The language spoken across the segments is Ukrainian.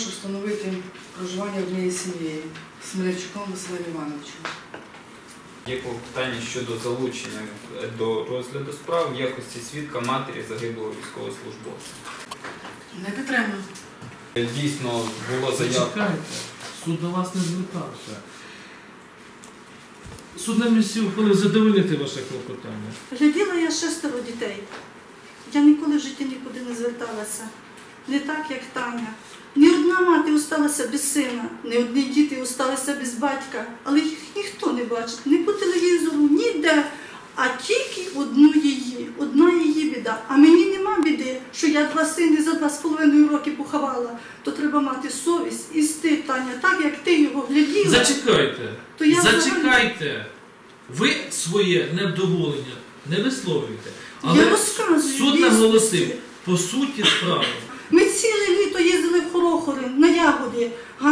прошу встановити проживання однієї сім'ї Смирячуком Василем Івановичем. Є клопотання щодо залучення до розгляду справ в якості свідка матері загиблого військовослужбовця. Не підтримую. Дійсно, було заявка. Зачекайте, суд до вас не звертався. Суд на місці ухвалив задовольнити ваше клопотання. Гляділа я 6 дітей. Я ніколи в житті нікуди не зверталася. Не так, як Таня. Ні одна мати осталася без сина, ні одні діти осталися без батька. Але їх ніхто не бачить, ні по телевізору, ніде. А тільки одна її біда. А мені нема біди, що я 2 сини за 2,5 роки поховала. То треба мати совість і стид, Таня, так як ти його гляділа. Зачекайте, То я зачекайте. Ви своє невдоволення не висловлюєте. Я Але розказую суд дійсності. наголосив по суті справи. Ми ціле літо їздили в Хорохори, на ягоді.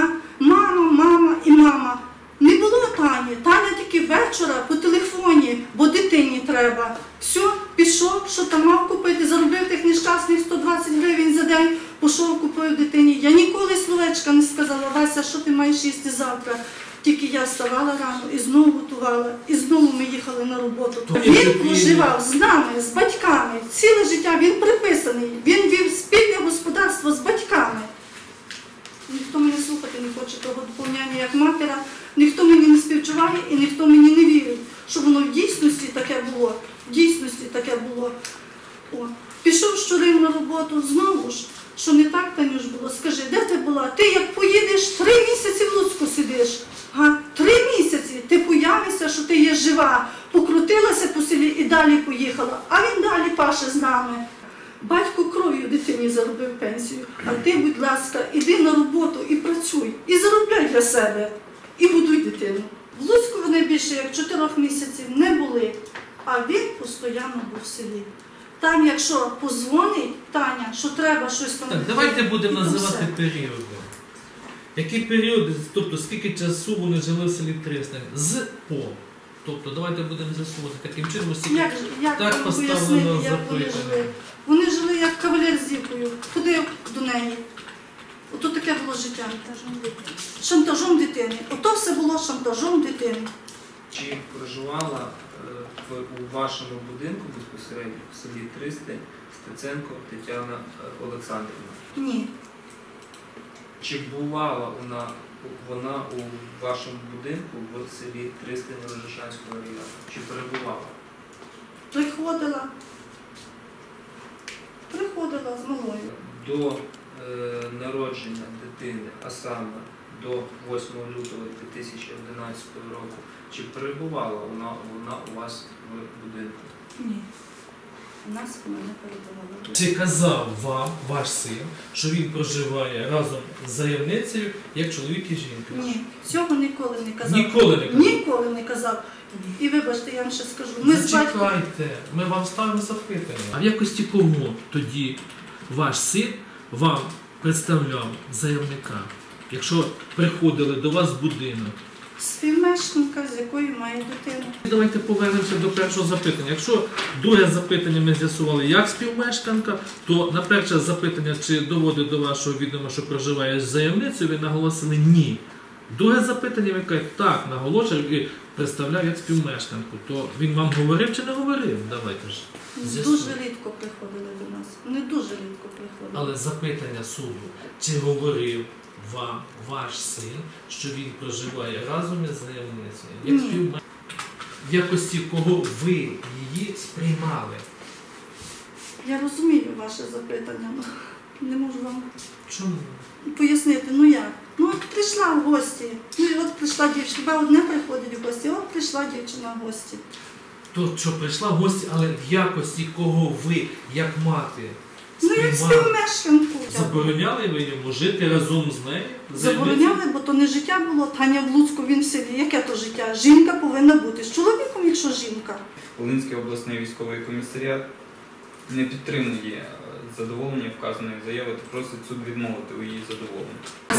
Мама і мама. Не було Тані. Таня тільки вечора по телефоні, бо дитині треба. Все, пішов, що там мав купити, заробив тих нещасних 120 гривень за день, пішов, купив дитині. Я ніколи словечка не сказала: Вася, що ти маєш їсти завтра? Тільки я вставала рано і знову готувала, і знову ми їхали на роботу. Він проживав з нами, з батьками. Ціле життя він приписаний. Він вів спільне господарство з батьками. Ніхто мене слухати не хоче того доповняння як матера, ніхто мені не співчуває і ніхто мені не вірить, що воно в дійсності таке було. В дійсності таке було. О. Пішов щурив на роботу, знову ж, що не так, Танюш, було. Скажи, де ти була? Ти як поїдеш, 3 місяці в Луцьку сидиш. 3 місяці ти появишся, що ти є жива. Покрутилася по селі і далі поїхала. А він далі паше з нами. Батько кров'ю дитині заробив пенсію. А ти, будь ласка, іди на роботу і працюй. І заробляй для себе. І будуй дитину. В Луцьку вони більше як 4 місяців не були. А він постійно був в селі. Там, якщо позвонить Таня, що треба щось там... Так, давайте будемо називати періоди. Які періоди, тобто скільки часу вони жили в селі Трисне? З-по. Тобто давайте будемо з'ясувати таким чином, оскільки Як так вам поставлено пояснити, як вони запитання. жили? Вони жили як кавалер з дівкою. Ходив до неї. Ото таке було життя. Шантажом дитини. Ото все було шантажом дитини. Чи проживала у вашому будинку безпосередньо в селі Тристень Стеценко Тетяна Олександрівна? Ні. Чи бувала вона у вашому будинку в селі Тристень Рожешанського району? Чи перебувала? Приходила з малою. До народження дитини, а саме до 8 лютого 2011 року, чи перебувала вона у вас в будинку? Ні. У нас вона не перебувала. Чи казав вам ваш син, що він проживає разом з заявницею, як чоловік і жінка? Ні. Цього ніколи не казав. Ніколи не казав? Ніколи не казав. І вибачте, я вам ще скажу. Ми з батьком... Зачекайте, ми вам ставимо запитання. А в якості кого тоді ваш син вам представляв заявника, якщо приходили до вас в будинок? Співмешканка, з якою має дитину. Давайте повернемося до першого запитання. Якщо друге запитання ми з'ясували як співмешканка, то на перше запитання, чи доводить до вашого відома, що проживає з заявницею, ви наголосили ні. Друге запитання, ви кажете, так, наголошую і представляв як співмешканку. То він вам говорив чи не говорив? Давайте ж. Дуже рідко приходили до нас. Не дуже рідко приходили. Але запитання суду, чи говорив вам ваш син, що він проживає разом із заявницею? Як співмешканка? В якості кого ви її сприймали? Я розумію ваше запитання, але не можу вам Чому? пояснити. Ну як? Ну от прийшла в гості. Ну і от прийшла дівчина. Хіба одне приходить в гості, от прийшла дівчина в гості. То, що прийшла в гості, але в якості кого ви, як мати, Ну як співмешканку. забороняли ви йому жити разом з нею? Забороняли, бо то не життя було. Таня в Луцьку, він в селі. Яке то життя? Жінка повинна бути з чоловіком, якщо жінка. Волинський обласний військовий комісаріат не підтримує задоволення вказаної заяви та просить суд відмовити у її задоволенні.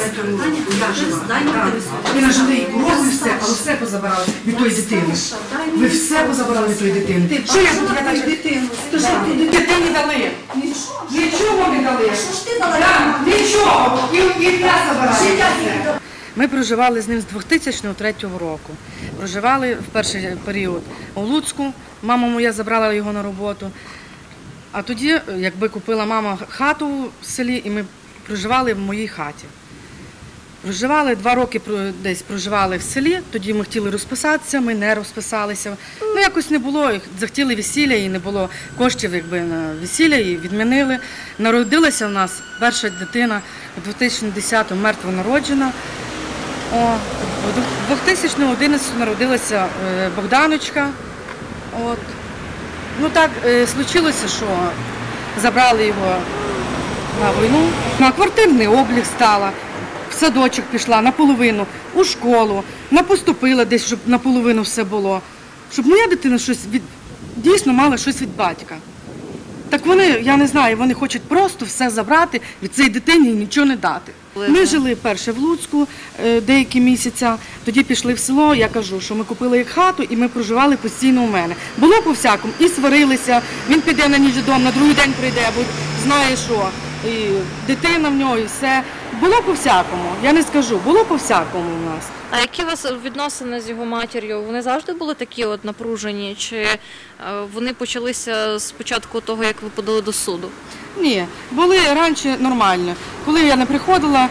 Ви нажили уроку і все, але все позабирали від тої дитини. Ви все позабирали від тої дитини. Що я тут дала кажу? дитину? Ти що Да. ти Дитині дали. Нічого. Нічого не дали. Що ж ти дала? Да, нічого. І я забираю. Ми проживали з ним з 2003 року. Проживали в перший період у Луцьку. Мама моя забрала його на роботу. А тоді, якби купила мама хату в селі, і ми проживали в моїй хаті. Проживали 2 роки, десь проживали в селі, тоді ми хотіли розписатися, ми не розписалися. Ну, якось не було, захотіли весілля і не було коштів якби, на весілля, і відмінили. Народилася в нас перша дитина у 2010-му мертво народжена. У 2011 народилася Богданочка. От. Ну так случилося, що забрали його на війну. На квартирний облік стала, в садочок пішла наполовину, у школу, поступила десь, щоб наполовину все було. Щоб моя дитина дійсно мала щось від батька. Так вони, я не знаю, вони хочуть просто все забрати від цієї дитини і нічого не дати. Ми жили перше в Луцьку деякі місяці, тоді пішли в село, я кажу, що ми купили їх хату і ми проживали постійно у мене. Було по-всякому, і сварилися, він піде на ніч додому, на другий день прийде, бо знає що, і дитина в нього, і все. Було по-всякому, я не скажу, було по-всякому у нас. А які у вас відносини з його матір'ю? Вони завжди були такі от напружені? Чи вони почалися з початку того, як ви подали до суду? Ні, були раніше нормально. Коли я не приходила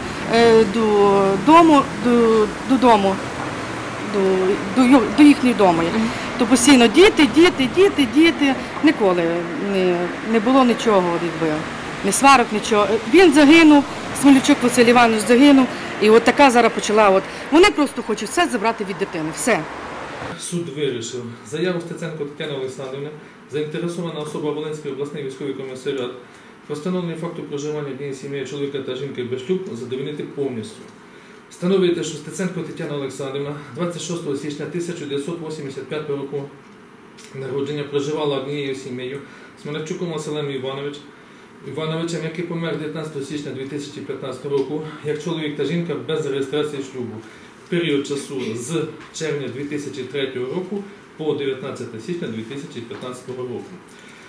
до їхніх дому, то постійно діти, ніколи не було нічого, якби, ні сварок, нічого. Він загинув, Смолячук Василь Іванович загинув, і от така зараз почала. Вони просто хочуть все забрати від дитини, все. Суд вирішив заяву Стеценко Тетяни Олександрівни, заінтересована особа Волинський обласний військовий комісаріат, про встановлення факту проживання однієї сім'ї чоловіка та жінки без шлюб задовольнити повністю. Встановити, що Стеценко Тетяна Олександрівна 26 січня 1985 року народження проживала однією сім'єю Смолячуком Василем Івановичем, який помер 19 січня 2015 року, як чоловік та жінка без реєстрації шлюбу в період часу з червня 2003 року по 19 січня 2015 року.